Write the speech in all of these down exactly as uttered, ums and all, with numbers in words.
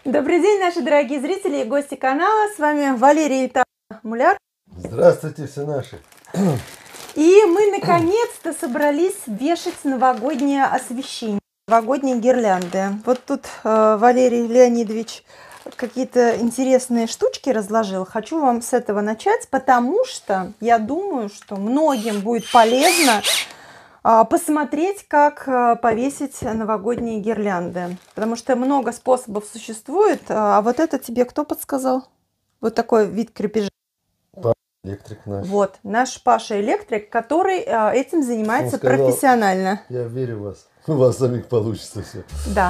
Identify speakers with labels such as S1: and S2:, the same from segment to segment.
S1: Добрый день, наши дорогие зрители и гости канала. С вами Валерий Муляр.
S2: Здравствуйте, все наши.
S1: И мы наконец-то собрались вешать новогоднее освещение, новогодние гирлянды. Вот тут э, Валерий Леонидович какие-то интересные штучки разложил. Хочу вам с этого начать, потому что я думаю, что многим будет полезно э, посмотреть, как э, повесить новогодние гирлянды. Потому что много способов существует. А вот это тебе кто подсказал? Вот такой вид крепежа.
S2: Электрик наш.
S1: Вот, наш Паша электрик, который э, этим занимается сказал, профессионально.
S2: Я верю в вас. У вас самих получится все.
S1: Да.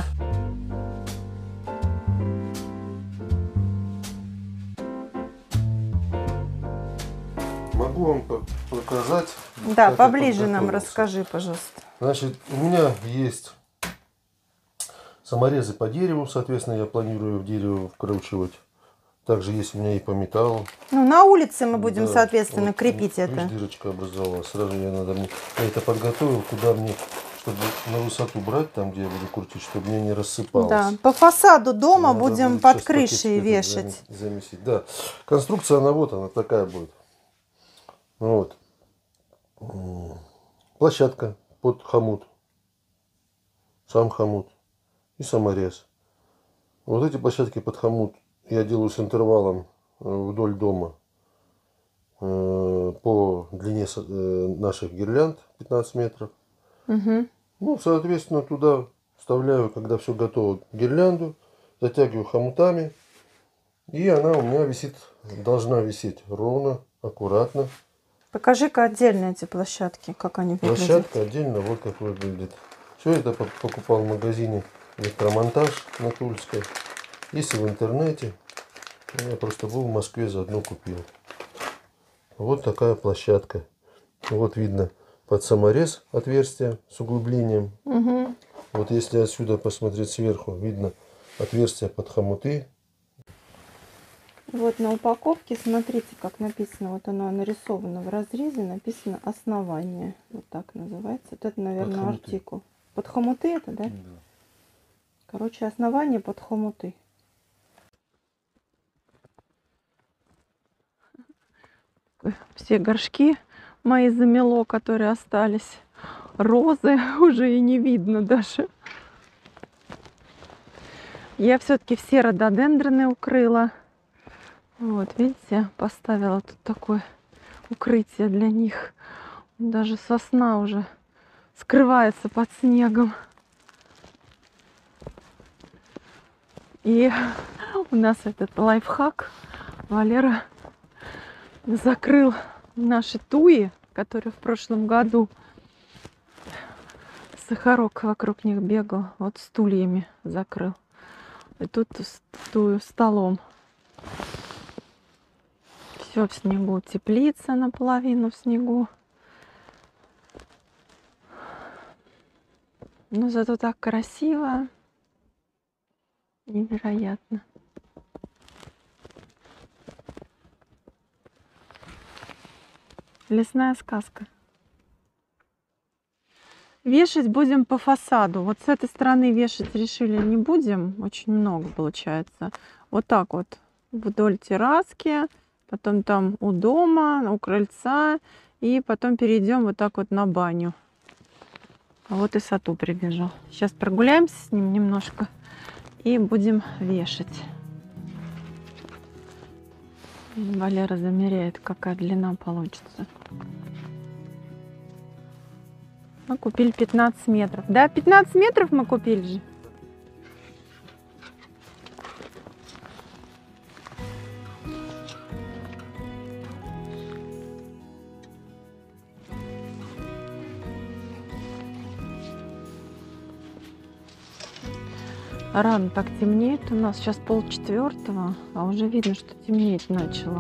S2: Могу вам показать.
S1: Да, поближе нам расскажи, пожалуйста.
S2: Значит, у меня есть саморезы по дереву, соответственно, я планирую в дерево вкручивать. Также есть у меня и по металлу.
S1: Ну, на улице мы будем, да, соответственно, вот, крепить
S2: вот,
S1: это.
S2: Видишь, дырочка образовалась. Сразу я, надо мне, я это подготовил, куда мне, чтобы на высоту брать, там, где я буду крутить, чтобы мне не рассыпалось.
S1: Да, по фасаду дома
S2: надо
S1: будем под крышей вешать.
S2: Замесить. Да, конструкция, она вот, она такая будет. Вот. Площадка под хомут. Сам хомут. И саморез. Вот эти площадки под хомут я делаю с интервалом вдоль дома по длине наших гирлянд пятнадцать метров.
S1: Угу.
S2: Ну, соответственно, туда вставляю, когда все готово, гирлянду, затягиваю хомутами, и она у меня висит, должна висеть ровно, аккуратно.
S1: Покажи-ка отдельно эти площадки, как они выглядят.
S2: Площадка отдельно, вот как выглядит. Все это покупал в магазине Электромонтаж на Тульской. Если в интернете, я просто был в Москве, заодно купил. Вот такая площадка. Вот видно под саморез отверстие с углублением.
S1: Угу.
S2: Вот если отсюда посмотреть сверху, видно отверстие под хомуты.
S1: Вот на упаковке, смотрите, как написано. Вот оно нарисовано в разрезе, написано основание. Вот так называется. Вот это, наверное, под артикул. Под хомуты это, да? Да. Короче, основание под хомуты. Все горшки мои замело, которые остались. Розы уже и не видно даже. Я все-таки все рододендроны укрыла. Вот, видите, поставила тут такое укрытие для них. Даже сосна уже скрывается под снегом. И у нас этот лайфхак. Валера закрыл наши туи, которые в прошлом году сахарок вокруг них бегал. Вот стульями закрыл. И тут тую столом. Все в снегу. Теплица наполовину в снегу. Но зато так красиво. Невероятно. Лесная сказка. Вешать будем по фасаду. Вот с этой стороны вешать решили не будем. Очень много получается. Вот так вот вдоль терраски. Потом там у дома, у крыльца. И потом перейдем вот так вот на баню. А вот и Сату прибежал. Сейчас прогуляемся с ним немножко. И будем вешать. Валера замеряет, какая длина получится. Мы купили пятнадцать метров. Да, пятнадцать метров мы купили же. Рано так темнеет у нас. Сейчас полчетвертого, а уже видно, что темнеть начало.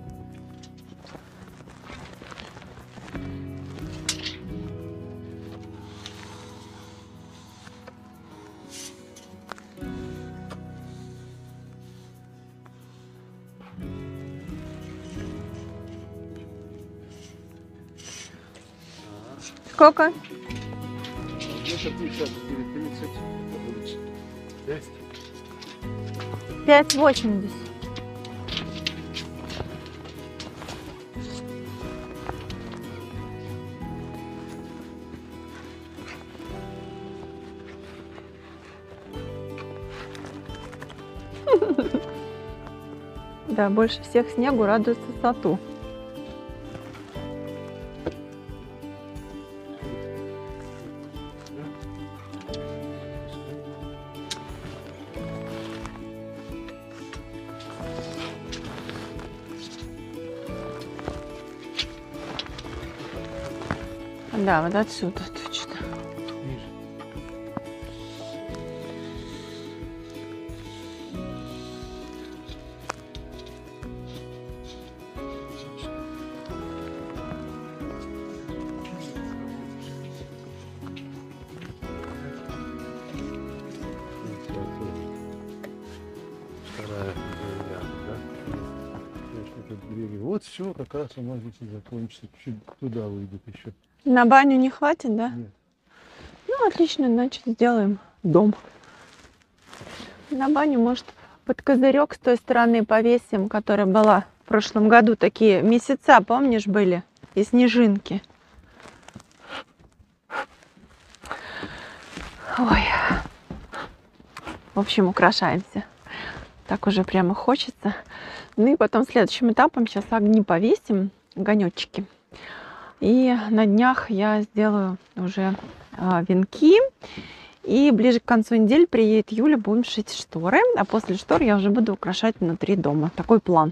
S1: Сколько?
S2: Где-то пятьдесят тридцать. Есть.
S1: пять восемьдесят. Да, больше всех снегу радуется Сату. Да, вот отсюда точно.
S3: Вот все, как раз у нас здесь и закончится. Чуть туда выйдет еще.
S1: На баню не хватит, да?
S3: Нет.
S1: Ну, отлично, значит, сделаем дом. На баню, может, под козырек с той стороны повесим, которая была в прошлом году. Такие месяца, помнишь, были? И снежинки. Ой. В общем, украшаемся. Так уже прямо хочется. Ну и потом следующим этапом сейчас огни повесим, огонечки. И на днях я сделаю уже а, венки. И ближе к концу недели приедет Юля, будем шить шторы. А после штор я уже буду украшать внутри дома. Такой план.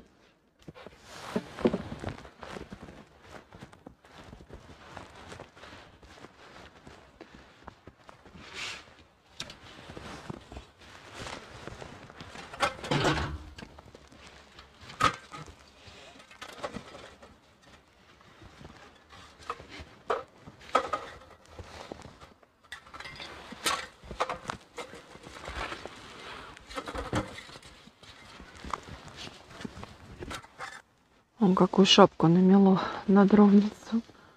S1: Он какую шапку намело на дровницу.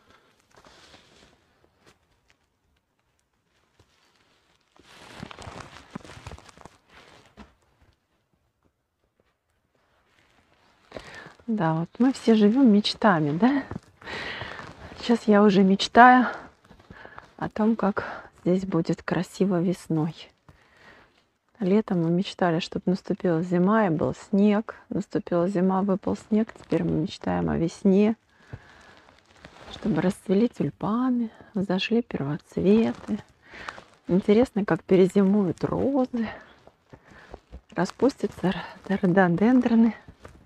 S1: Да, вот мы все живем мечтами, да? Сейчас я уже мечтаю о том, как здесь будет красиво весной. Летом мы мечтали, чтобы наступила зима и был снег. Наступила зима, выпал снег. Теперь мы мечтаем о весне, чтобы расцвели тюльпаны, взошли первоцветы. Интересно, как перезимуют розы, распустятся рододендроны.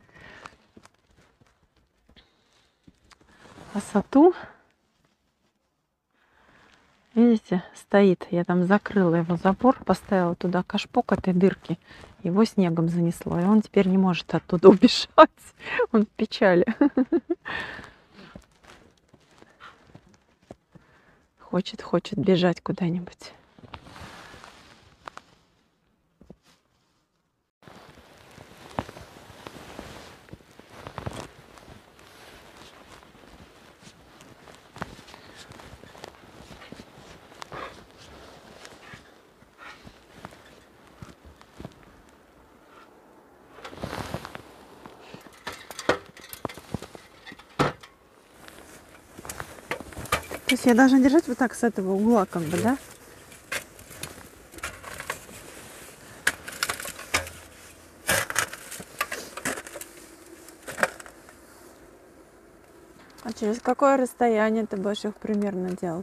S1: А Сату, видите, стоит. Я там закрыла его забор, поставила туда кашпок этой дырки. Его снегом занесло, и он теперь не может оттуда убежать. Он в печали. Хочет, хочет бежать куда-нибудь. То есть я должна держать вот так с этого угла, как бы, да? А через какое расстояние ты будешь их примерно делать?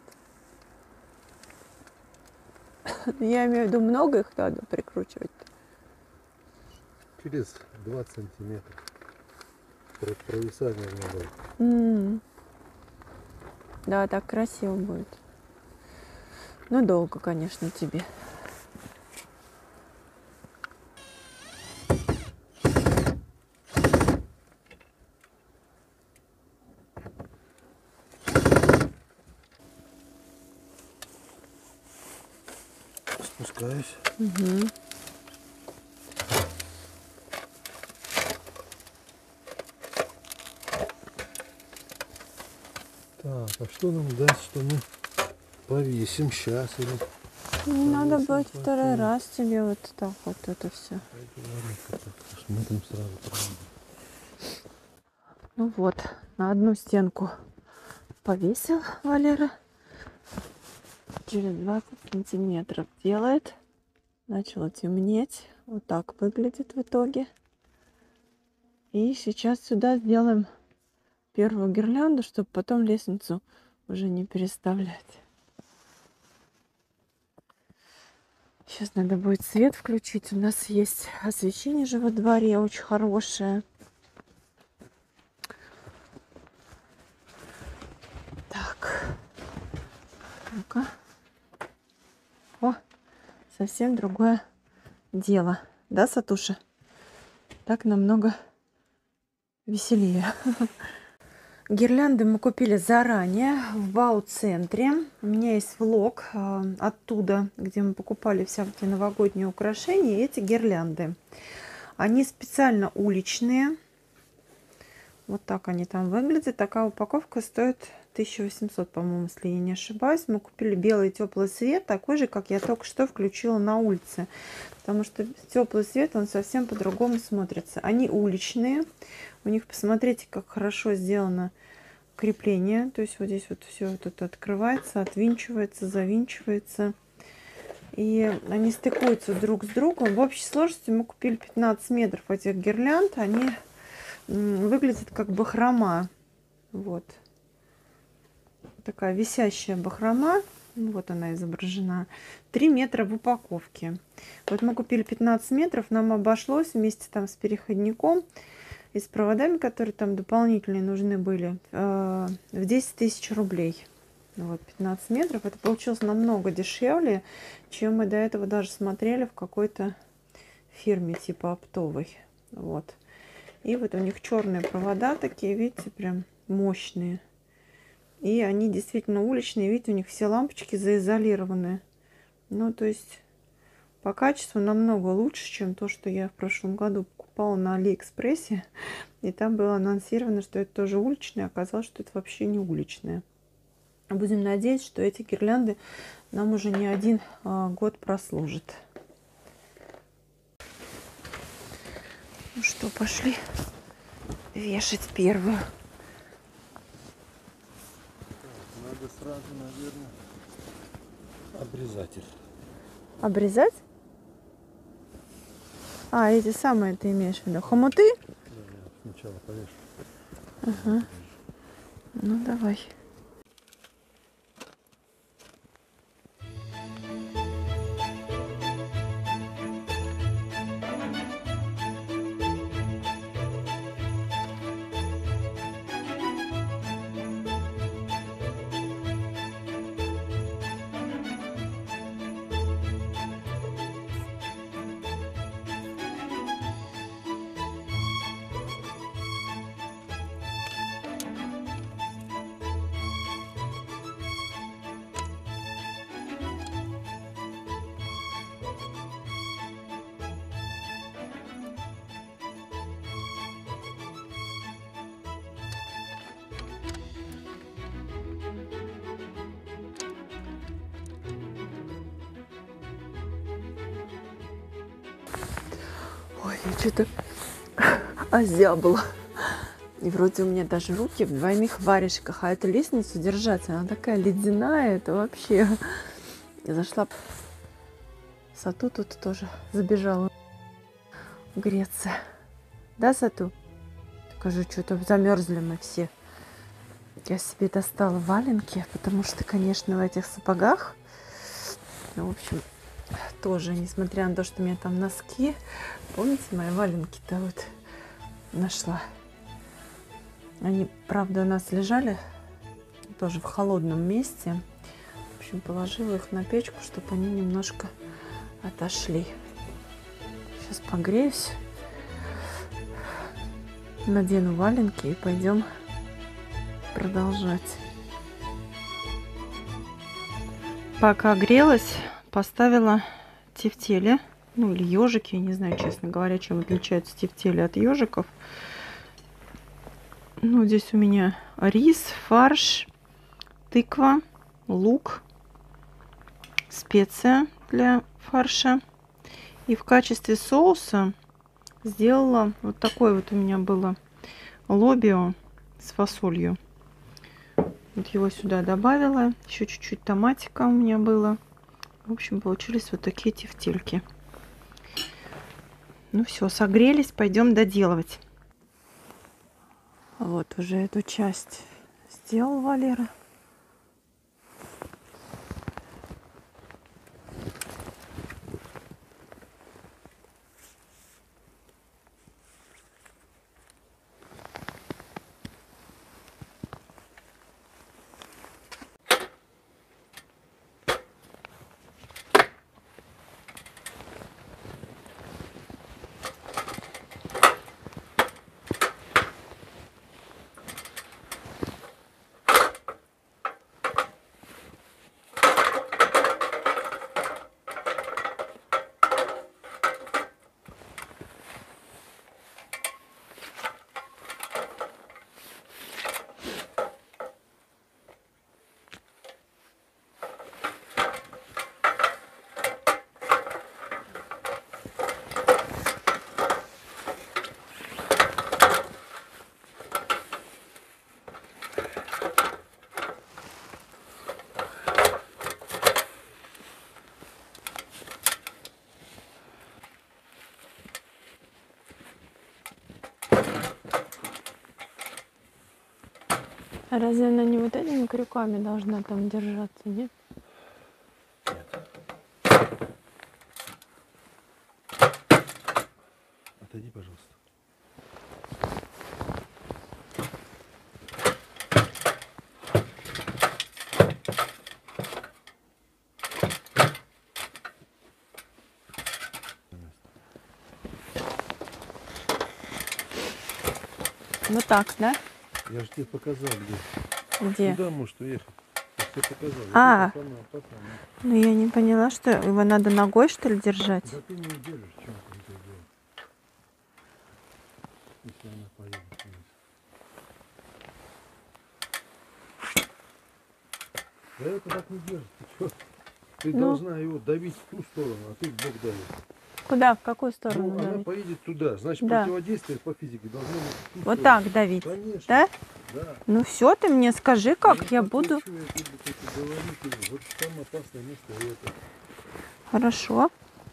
S1: Я имею в виду, много их надо прикручивать?
S2: Через двадцать сантиметров. Провисание надо.
S1: М-м. Да, так красиво будет. Ну, долго, конечно, тебе.
S2: Спускаюсь.
S1: Угу.
S2: Так, а что нам даст, что мы повесим сейчас или
S1: Не надо будет второй раз тебе вот так вот это все.
S2: Посмотрим сразу.
S1: Ну вот, на одну стенку повесил Валера. Через двадцать сантиметров делает. Начало темнеть. Вот так выглядит в итоге. И сейчас сюда сделаем первую гирлянду, чтобы потом лестницу уже не переставлять. Сейчас надо будет свет включить. У нас есть освещение же во дворе очень хорошее. Так. Ну-ка. О, совсем другое дело. Да, Сатуша? Так намного веселее. Гирлянды мы купили заранее в Бау-центре. У меня есть влог э, оттуда, где мы покупали всякие новогодние украшения. И эти гирлянды. Они специально уличные. Вот так они там выглядят. Такая упаковка стоит тысяча восемьсот, по-моему, если я не ошибаюсь. Мы купили белый теплый свет, такой же, как я только что включила на улице. Потому что теплый свет, он совсем по-другому смотрится. Они уличные. У них, посмотрите, как хорошо сделано крепление. То есть вот здесь вот все вот это открывается, отвинчивается, завинчивается. И они стыкуются друг с другом. В общей сложности мы купили пятнадцать метров этих гирлянд. Они выглядят как бахрома. Вот. Такая висящая бахрома. Вот она изображена. три метра в упаковке. Вот мы купили пятнадцать метров. Нам обошлось вместе там с переходником и с проводами, которые там дополнительные нужны были, в десять тысяч рублей. Вот, пятнадцать метров. Это получилось намного дешевле, чем мы до этого даже смотрели в какой-то фирме типа оптовой. Вот. И вот у них черные провода такие, видите, прям мощные. И они действительно уличные. Видите, у них все лампочки заизолированы. Ну, то есть по качеству намного лучше, чем то, что я в прошлом году покупала на Алиэкспрессе. И там было анонсировано, что это тоже уличное. Оказалось, что это вообще не уличное. Будем надеяться, что эти гирлянды нам уже не один а, год прослужат. Ну что, пошли вешать первую.
S2: Надо сразу, наверное, обрезать их.
S1: Обрезать? А, эти самые ты имеешь в виду? Хомуты?
S2: Да, я сначала повешу.
S1: Ага. Ну, давай. Ой, я что-то озябла. И вроде у меня даже руки в двойных варежках. А эту лестницу держать, она такая ледяная. Это вообще... Я зашла... Сату тут тоже забежала греться. Да, Сату? Скажу, что-то замерзли мы все. Я себе достала валенки, потому что, конечно, в этих сапогах, в общем, тоже, несмотря на то, что у меня там носки, помните, мои валенки-то вот нашла. Они, правда, у нас лежали тоже в холодном месте. В общем, положила их на печку, чтобы они немножко отошли. Сейчас погреюсь, надену валенки и пойдем продолжать. Пока грелась, поставила тефтели, ну или ежики, я не знаю, честно говоря, чем отличаются тефтели от ежиков. Ну, здесь у меня рис, фарш, тыква, лук, специя, для фарша. И в качестве соуса сделала вот такое вот у меня было лобио с фасолью. Вот его сюда добавила. Еще чуть-чуть томатика у меня было. В общем, получились вот такие тефтельки. Ну все, согрелись, пойдем доделывать. Вот уже эту часть сделал Валера. А разве она не вот этими крюками должна там держаться, нет?
S2: Отойди, пожалуйста.
S1: Вот так, да?
S2: Я же тебе показал, где.
S1: Где?
S2: Куда можешь уехать? Я тебе показал.
S1: А,
S2: Пацана, пацана.
S1: ну я не поняла, что его надо ногой, что ли, держать?
S2: Да ты не удержишь, чем ты это делаешь. Если она поедет вниз. Да это так не держит, ты что? Ты
S1: Ну.
S2: должна его давить в ту сторону, а ты в бок давишь.
S1: Куда? В какую сторону
S2: Ну, она
S1: давить?
S2: поедет туда. Значит,
S1: Да.
S2: противодействие по физике должно быть в ту
S1: Вот
S2: сторону.
S1: так давить,
S2: Конечно.
S1: да?
S2: Да.
S1: Ну все, ты мне скажи, как
S2: Ну,
S1: я
S2: так
S1: буду.
S2: вот, что я тебе только говорю, ты- вот самое опасное место это.
S1: Хорошо.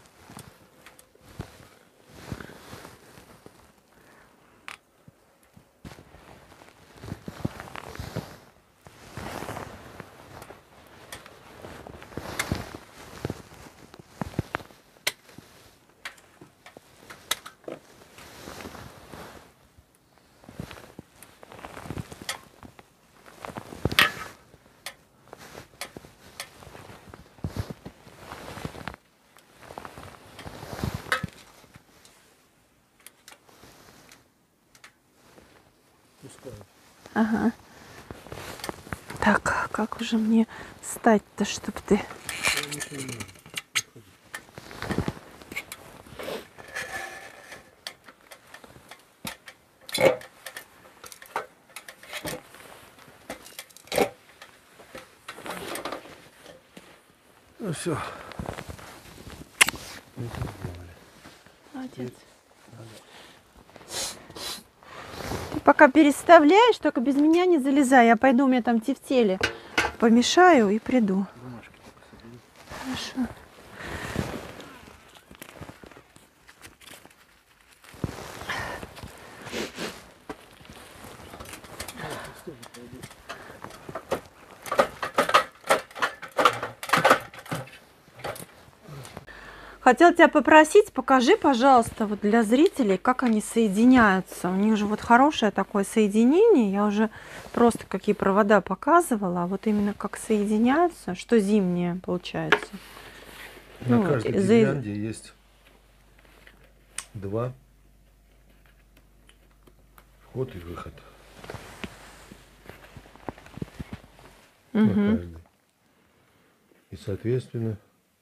S2: Пускай.
S1: Ага. Так, как уже мне встать-то, чтоб ты...
S2: Я ничего не надо. Подходи. Ну все. Мы это сделали.
S1: Молодец. Ты пока переставляешь, только без меня не залезай. Я пойду, у меня там тефтели помешаю и приду.
S2: Бумажки только собери.
S1: Хорошо. Хотела тебя попросить, покажи, пожалуйста, вот для зрителей, как они соединяются. У них же вот хорошее такое соединение. Я уже просто какие провода показывала, а вот именно как соединяются, что зимнее получается.
S2: На
S1: Ну,
S2: каждой
S1: за-
S2: гирлянде есть два вход и выход. На
S1: Мгм.
S2: каждой. И соответственно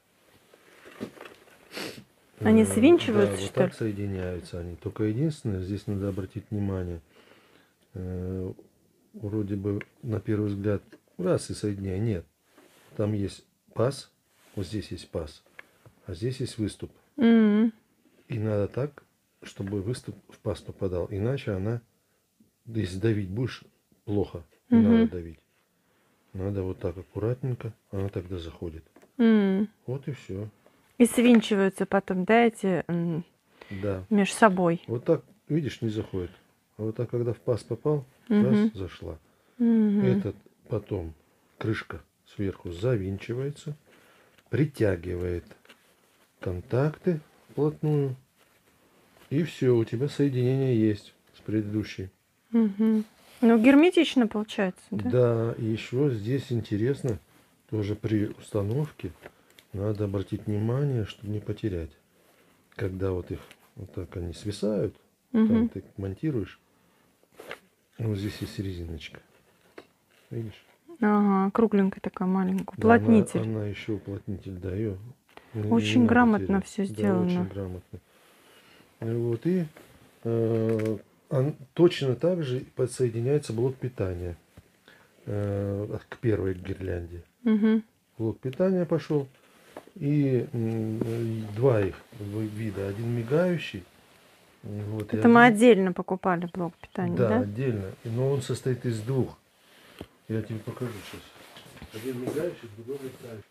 S1: Они
S2: э,
S1: свинчиваются,
S2: да, вот
S1: что ли?
S2: так соединяются они. Только единственное, здесь надо обратить внимание, э, вроде бы на первый взгляд раз и соединяй. Нет. Там есть паз, вот здесь есть паз. а здесь есть выступ.
S1: М.
S2: И надо так, чтобы выступ в паз попадал. Иначе она, если давить будешь, плохо. Не
S1: Мгм.
S2: надо давить. Надо вот так аккуратненько, она тогда заходит.
S1: М.
S2: Вот и все.
S1: И свинчиваются потом, да, эти м,
S2: Да.
S1: между собой.
S2: Вот так, видишь, не заходит. А вот так, когда в паз попал,
S1: Мгм.
S2: раз, зашла.
S1: Мгм.
S2: Этот потом крышка сверху завинчивается, притягивает контакты вплотную. И все, у тебя соединение есть с предыдущей.
S1: Мгм. Ну, герметично получается, да?
S2: Да, и еще здесь интересно, тоже при установке надо обратить внимание, чтобы не потерять. Когда вот их вот так они свисают, там
S1: Мгм.
S2: ты монтируешь, вот здесь есть резиночка. Видишь?
S1: Ага, кругленькая такая маленькая.
S2: Да, она,
S1: Уплотнитель.
S2: она еще уплотнитель, да, ее не, не
S1: Очень
S2: надо
S1: грамотно
S2: терять.
S1: все
S2: Да,
S1: сделано.
S2: очень грамотно. И вот и э, он, точно так же подсоединяется блок питания э, к первой гирлянде.
S1: Мгм.
S2: Блок питания пошел. И м, два их вида. Один мигающий. Вот, и
S1: Это мы
S2: один-
S1: отдельно покупали блок питания,
S2: Да,
S1: да?
S2: отдельно. И- Но он состоит из двух. Я тебе покажу сейчас. Один мигающий, другой мигающий.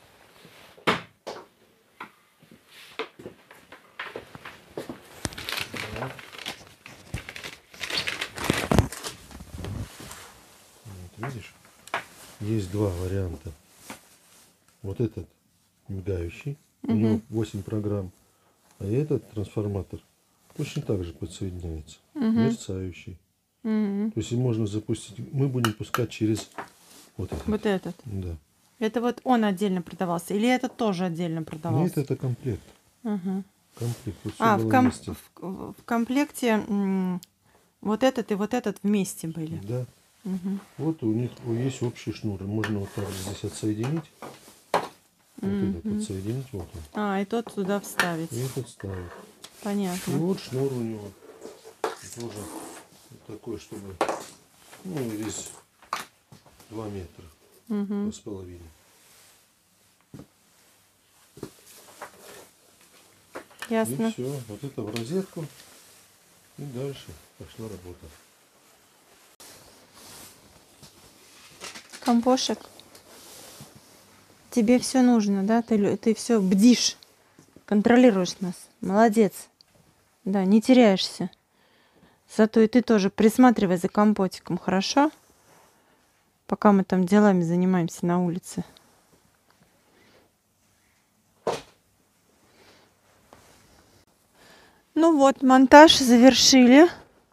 S2: Вот. Вот, видишь? Есть два варианта. Вот этот мигающий, у него
S1: Мгм.
S2: восемь программ. А этот трансформатор точно так же подсоединяется.
S1: Мгм.
S2: Мерцающий.
S1: Мгм.
S2: То есть и можно запустить. Мы будем пускать через вот этот.
S1: Вот этот.
S2: Да.
S1: Это вот он отдельно продавался? Или этот тоже отдельно продавался?
S2: Нет, это комплект.
S1: Ага.
S2: Комплект. Тут всё
S1: А,
S2: было
S1: в, ком-
S2: вместе.
S1: в- в комплекте м, вот этот и вот этот вместе были.
S2: Да.
S1: Мгм.
S2: Вот у них есть общий шнур. Можно вот так здесь отсоединить. Вот этот
S1: Мгм.
S2: отсоединить. Вот он.
S1: А, и тот туда вставить.
S2: И этот ставить. И
S1: Понятно.
S2: вот шнур у него. Тоже вот такой, чтобы, ну, весь два метра.
S1: Мгм.
S2: Два с половиной.
S1: Ясно.
S2: И все. Вот это в розетку. И дальше пошла работа.
S1: Компошек. Тебе все нужно, да? Ты, лю- ты все бдишь, контролируешь нас. Молодец. Да, не теряешься. Зато и ты тоже присматривай за компотиком, хорошо? Пока мы там делами занимаемся на улице. Ну вот, монтаж завершили.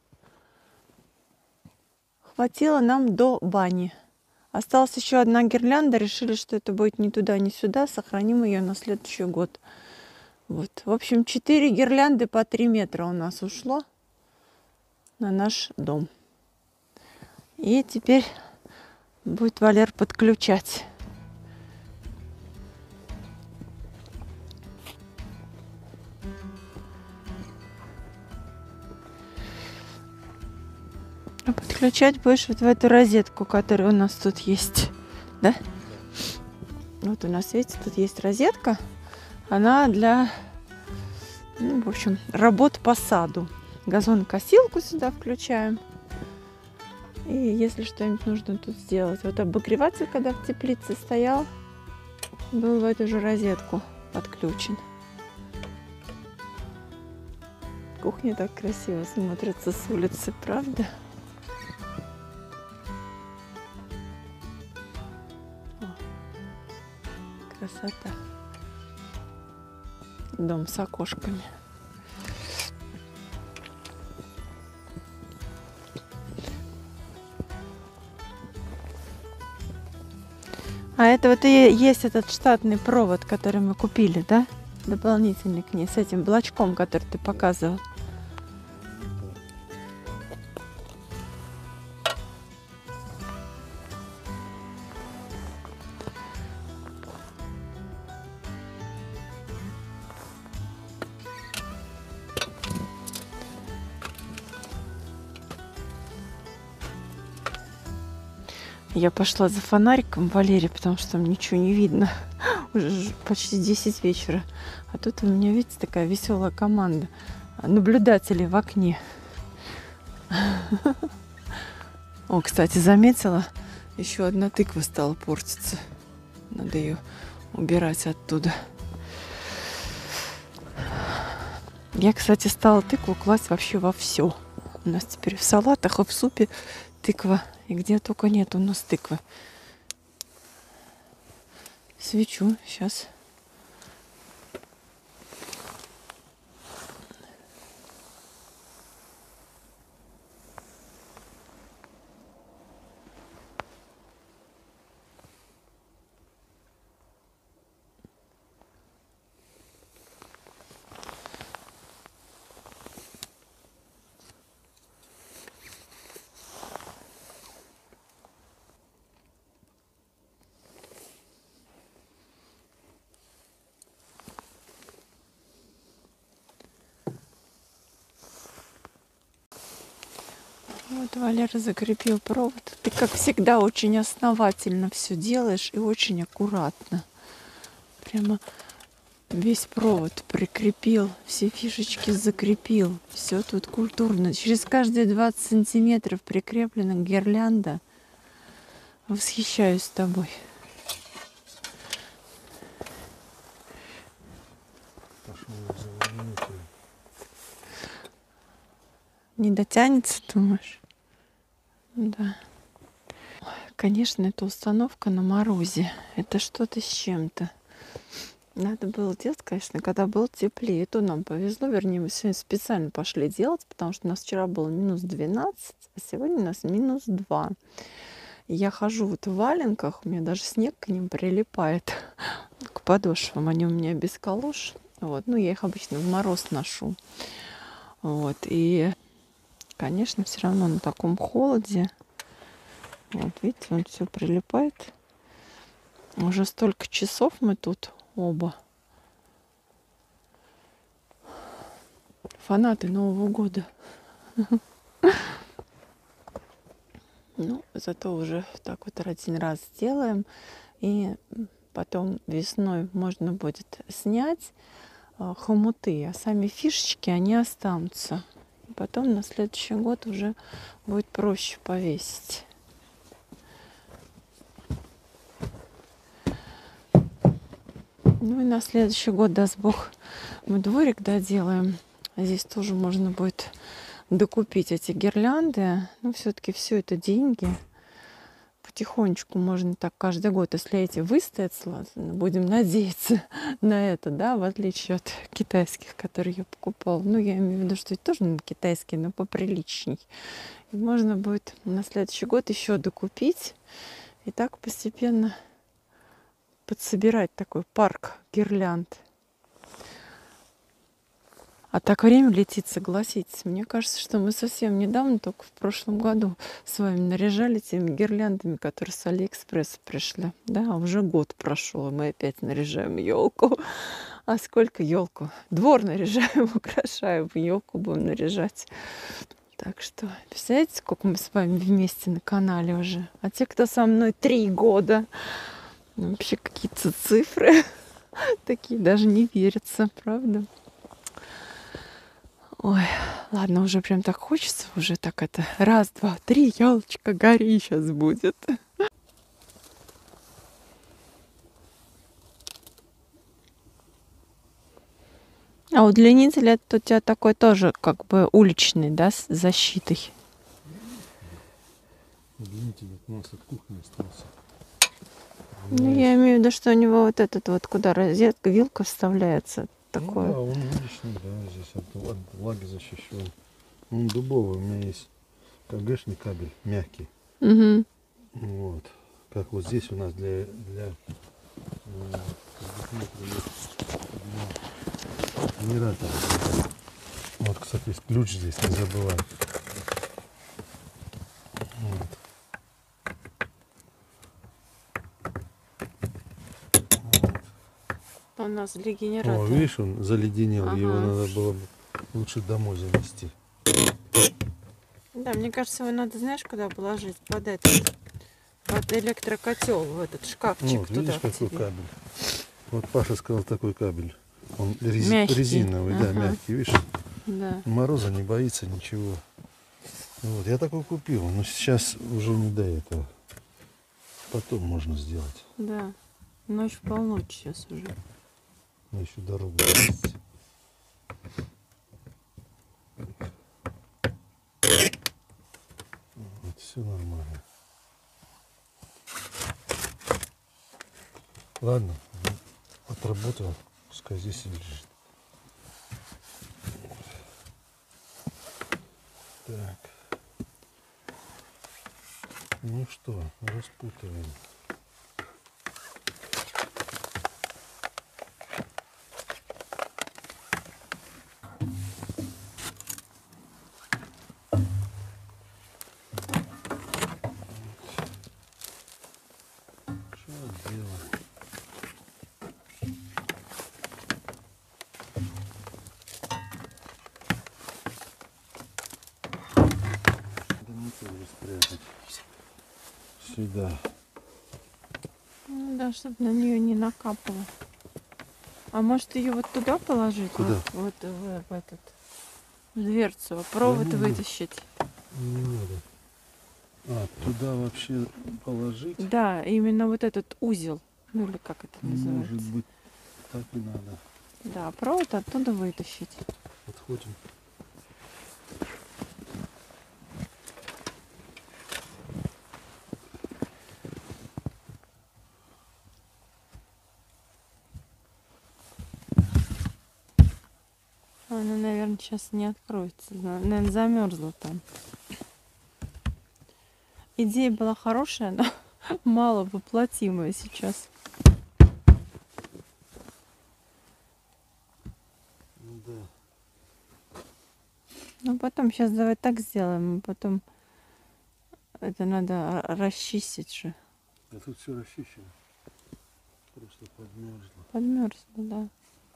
S1: Хватило нам до бани. Осталась еще одна гирлянда. Решили, что это будет ни туда, ни сюда. Сохраним ее на следующий год. Вот. В общем, четыре гирлянды по три метра у нас ушло на наш дом. И теперь будет Валер подключать. А подключать будешь вот в эту розетку, которая у нас тут есть. Да? Вот у нас, видите, тут есть розетка. Она для, ну, в общем, работ по саду. Газонокосилку сюда включаем. И если что-нибудь нужно тут сделать. Вот обогреватель, когда в теплице стоял, был в эту же розетку подключен. Кухня так красиво смотрится с улицы, правда? О, красота. Дом с окошками. А это вот и есть этот штатный провод, который мы купили, да? Дополнительный к ней, с этим блочком, который ты показывал. Я пошла за фонариком, Валерий, потому что там ничего не видно. Уже почти десять вечера. А тут у меня, видите, такая веселая команда наблюдателей в окне. О, кстати, заметила, еще одна тыква стала портиться. Надо ее убирать оттуда. Я, кстати, стала тыкву класть вообще во все. У нас теперь в салатах и в супе тыква. И где только нет у нас тыквы. Свечу сейчас. Вот Валера закрепил провод. Ты, как всегда, очень основательно все делаешь и очень аккуратно. Прямо весь провод прикрепил, все фишечки закрепил. Все тут культурно. Через каждые двадцать сантиметров прикреплена гирлянда. Восхищаюсь тобой. Не дотянется, думаешь? Да. Ой, конечно, эта установка на морозе. Это что-то с чем-то. Надо было делать, конечно, когда было теплее. То нам повезло. Вернее, мы сегодня специально пошли делать, потому что у нас вчера было минус двенадцать, а сегодня у нас минус два. Я хожу вот в валенках, у меня даже снег к ним прилипает, к подошвам. Они у меня без калош. Вот. Ну, я их обычно в мороз ношу. Вот. И, конечно, все равно на таком холоде. Вот, видите, он все прилипает. Уже столько часов мы тут оба. Фанаты Нового года. Ну, зато уже так вот один раз сделаем. И потом весной можно будет снять хомуты. А сами фишечки, они останутся. И потом на следующий год уже будет проще повесить. Ну и на следующий год, даст Бог, мы дворик доделаем. Здесь тоже можно будет докупить эти гирлянды. Но все-таки все это деньги. Потихонечку можно так каждый год, если эти выстоят, будем надеяться на это, да, в отличие от китайских, которые я покупала. Ну, я имею в виду, что это тоже китайские, но поприличней. И можно будет на следующий год еще докупить. И так постепенно подсобирать такой парк гирлянд. А так время летит, согласитесь. Мне кажется, что мы совсем недавно, только в прошлом году, с вами наряжали теми гирляндами, которые с Алиэкспресса пришли. Да, уже год прошел, и мы опять наряжаем елку. А сколько елку? Двор наряжаем, украшаем, елку будем наряжать. Так что, представляете, сколько мы с вами вместе на канале уже? А те, кто со мной три года, вообще какие-то цифры такие даже не верятся, правда? Ой, ладно, уже прям так хочется, уже так это, раз, два, три, елочка, гори сейчас будет. А удлинитель это у тебя такой тоже как бы уличный, да, с защитой?
S3: Удлинитель у нас от кухни остался.
S1: Ну, я имею в виду, что у него вот этот вот, куда розетка, вилка вставляется. Такое.
S3: Ну, да, он уличный, да, здесь от, от влаги защищен. Он дубовый, у меня есть КГшный кабель, мягкий.
S1: Угу.
S3: Вот. Как вот здесь у нас для, для, для генератора. Вот, кстати, есть ключ здесь, не забывай. Вот.
S1: У нас для генератора.
S3: О, видишь, он заледенел,
S1: Ага.
S3: его надо было бы лучше домой занести.
S1: Да, мне кажется, его надо, знаешь, куда положить? Под этот, под электрокотел, в этот шкафчик
S3: Вот,
S1: туда.
S3: видишь,
S1: к
S3: какой
S1: тебе.
S3: кабель. Вот Паша сказал такой кабель. Он рези-
S1: Мягкий.
S3: резиновый, да,
S1: Ага.
S3: мягкий, видишь?
S1: Да.
S3: Мороза не боится, ничего. Вот, я такой купил, но сейчас уже не до этого. Потом можно сделать.
S1: Да. Ночь в полночь сейчас уже.
S3: Но еще дорогу есть. Вот, все нормально. Ладно, отработал, пускай здесь и лежит. Так. Ну что, распутываем. Что делаем? Да не тоже спрятать. Сюда.
S1: Ну да, чтобы на нее не накапало. А может ее вот туда положить?
S3: Куда?
S1: Вот, вот в, в этот в дверцу, а провод
S3: Да не
S1: вытащить.
S3: Не надо. А, туда вообще положить?
S1: Да, именно вот этот узел. Ну или как это называется?
S3: Может быть, так и надо.
S1: Да, провод оттуда вытащить.
S3: Подходим.
S1: Она, наверное, сейчас не откроется. Наверное, замерзла там. Идея была хорошая, но мало воплотимая сейчас.
S3: Ну да.
S1: Ну, потом сейчас давай так сделаем, а потом это надо расчистить же.
S3: А тут все расчищено. Просто подмерзло.
S1: Подмерзло, да.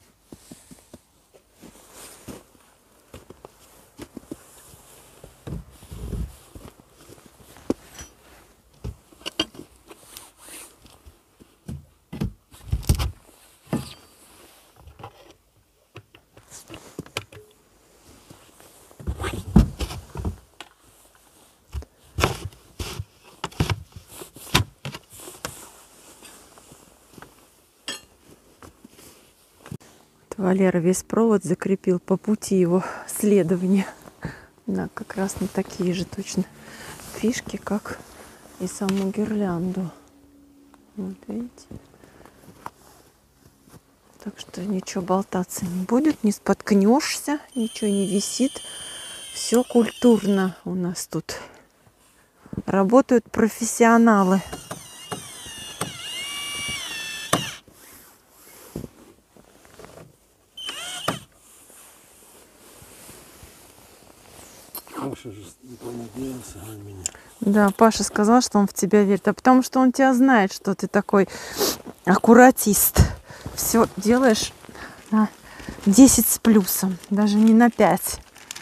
S1: Валера весь провод закрепил по пути его следования. На как раз на такие же точно фишки, как и саму гирлянду. Вот видите? Так что ничего болтаться не будет, не споткнешься, ничего не висит. Все культурно у нас тут. Работают профессионалы.
S3: Паша же не понадеялся на меня.
S1: Да, Паша сказал, что он в тебя верит. А потому что он тебя знает, что ты такой аккуратист. Все делаешь на десять с плюсом, даже не на пять.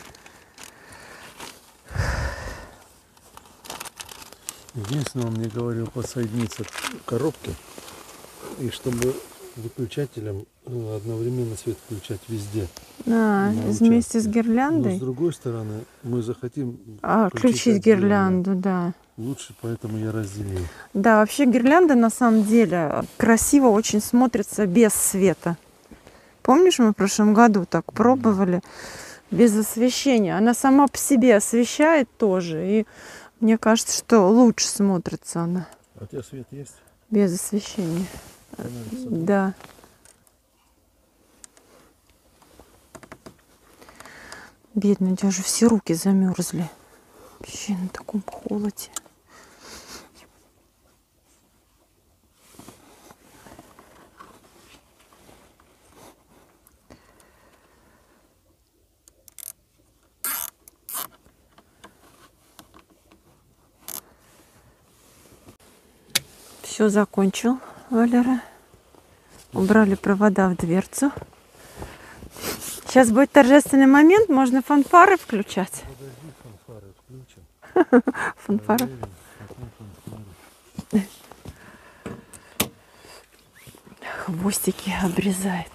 S3: Единственное, он мне говорил подсоединиться к коробке, и чтобы выключателем ну, одновременно свет включать везде.
S1: А,
S3: На
S1: вместе с
S3: участке. Но
S1: гирляндой?
S3: с другой стороны, мы захотим
S1: А, включить
S3: отдельно.
S1: гирлянду, да.
S3: Лучше, поэтому я разделил.
S1: Да, вообще гирлянда на самом деле красиво очень смотрится без света. Помнишь, мы в прошлом году так пробовали без освещения? Она сама по себе освещает тоже. И мне кажется, что лучше смотрится она
S3: А у тебя свет есть?
S1: без освещения. Да. Бедно, у тебя же все руки замерзли. Вообще на таком холоде. Все закончил, Валера. Убрали провода в дверцу. Сейчас будет торжественный момент, можно фанфары включать.
S3: Подожди, фанфары включим.
S1: Фанфары.
S3: Проверим, какие фанфары.
S1: хвостики обрезает.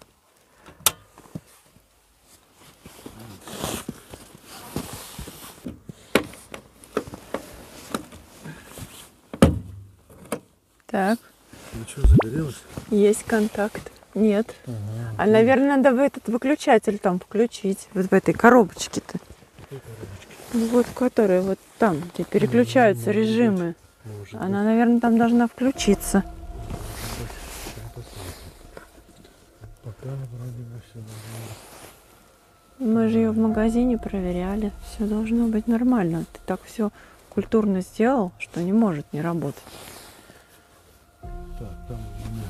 S1: Так.
S3: Ну что, загорелось?
S1: Есть контакт. Нет.
S3: Ага,
S1: а, наверное, надо в этот выключатель там включить. Вот в этой коробочке-то. Ну, вот, которая вот там, где переключаются
S3: может
S1: режимы.
S3: Может
S1: Она, наверное, там должна включиться.
S3: Пока вроде бы все должно.
S1: Мы же ее в магазине проверяли. Все должно быть нормально. Ты так все культурно сделал, что не может не работать.
S3: Так, там у меня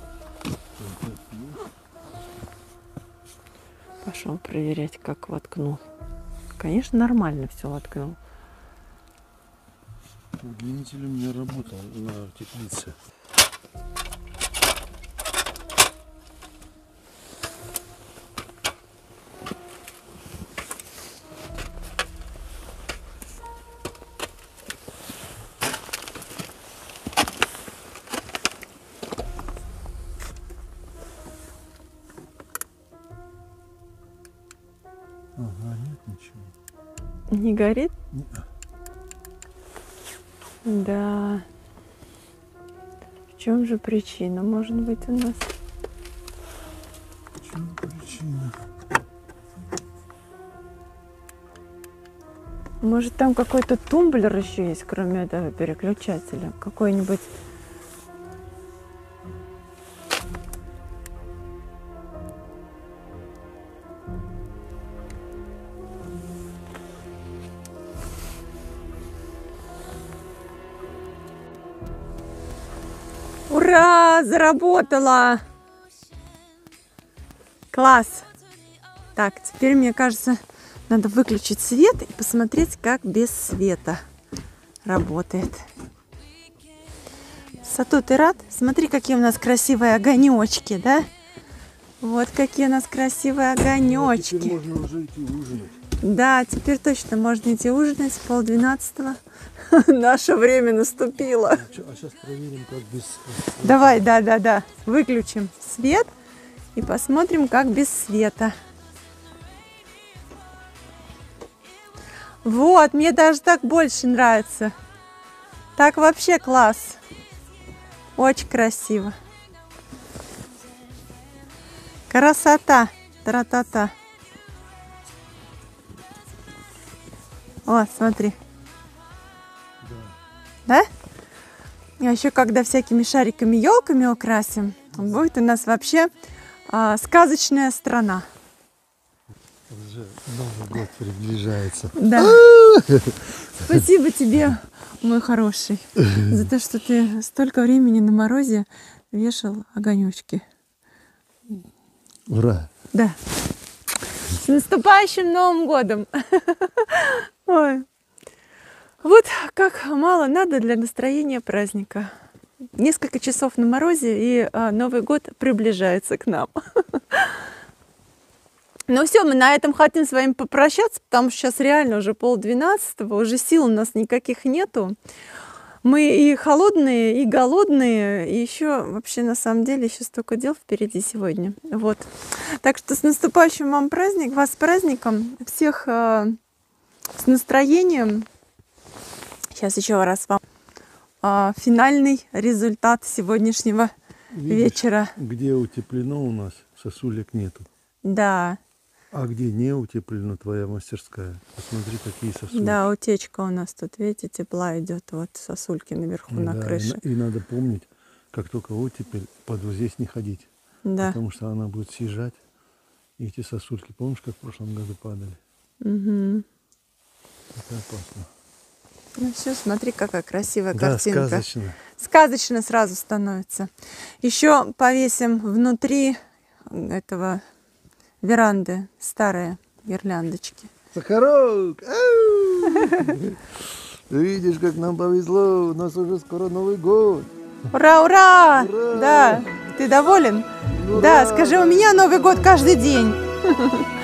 S1: Пошел проверять, как воткнул. Конечно, нормально все воткнул.
S3: удлинитель у меня работал на теплице. Ага, нет ничего.
S1: Не горит?
S3: Не.
S1: Да. В чем же причина? Может быть, у нас...
S3: В чем причина?
S1: Может, там какой-то тумблер еще есть, кроме этого переключателя? Какой-нибудь... Ура! Заработала! Класс! Так, теперь, мне кажется, надо выключить свет и посмотреть, как без света работает. Сату, ты рад? Смотри, какие у нас красивые огонечки, да? Вот какие у нас красивые огонечки.
S3: Теперь можно уже идти ужинать.
S1: Да, теперь точно можно идти ужинать. Полдвенадцатого. Наше время наступило.
S3: А сейчас проверим, как без...
S1: Давай, да, да, да. Выключим свет и посмотрим, как без света. Вот, мне даже так больше нравится. Так вообще класс. Очень красиво. Красота. Тра-та-та. О, смотри. Да? А еще когда всякими шариками, елками украсим, будет у нас вообще а, сказочная страна.
S3: Уже Новый год приближается.
S1: Да. Спасибо тебе, мой хороший, за то, что ты столько времени на морозе вешал огонечки.
S3: Ура!
S1: Да. С наступающим Новым годом! Ой. Вот как мало надо для настроения праздника. Несколько часов на морозе, и а, Новый год приближается к нам. Ну все, мы на этом хотим с вами попрощаться, потому что сейчас реально уже полдвенадцатого, уже сил у нас никаких нету. Мы и холодные, и голодные, и еще вообще на самом деле еще столько дел впереди сегодня. Вот. Так что с наступающим вам праздник, вас с праздником, всех э, с настроением. Сейчас еще раз вам э, финальный результат сегодняшнего
S3: Видишь,
S1: вечера.
S3: где утеплено у нас, сосулек нету.
S1: Да.
S3: А где не утеплена твоя мастерская? Посмотри, какие сосульки.
S1: Да, утечка у нас тут, видите, тепла идет. Вот сосульки наверху
S3: Да,
S1: на крыше.
S3: И, и надо помнить, как только оттепель, под вот здесь не ходить.
S1: Да.
S3: Потому что она будет съезжать. И эти сосульки, помнишь, как в прошлом году падали?
S1: Угу.
S3: Это опасно.
S1: Ну все, смотри, какая красивая
S3: Да,
S1: картинка.
S3: сказочно.
S1: Сказочно сразу становится. Еще повесим внутри этого веранды старые гирляндочки.
S3: Сахарок! Видишь, как нам повезло, у нас уже скоро Новый год.
S1: Ура, ура!
S3: Ура!
S1: Да, ты доволен?
S3: Ура!
S1: Да, скажи, у меня Новый год каждый день.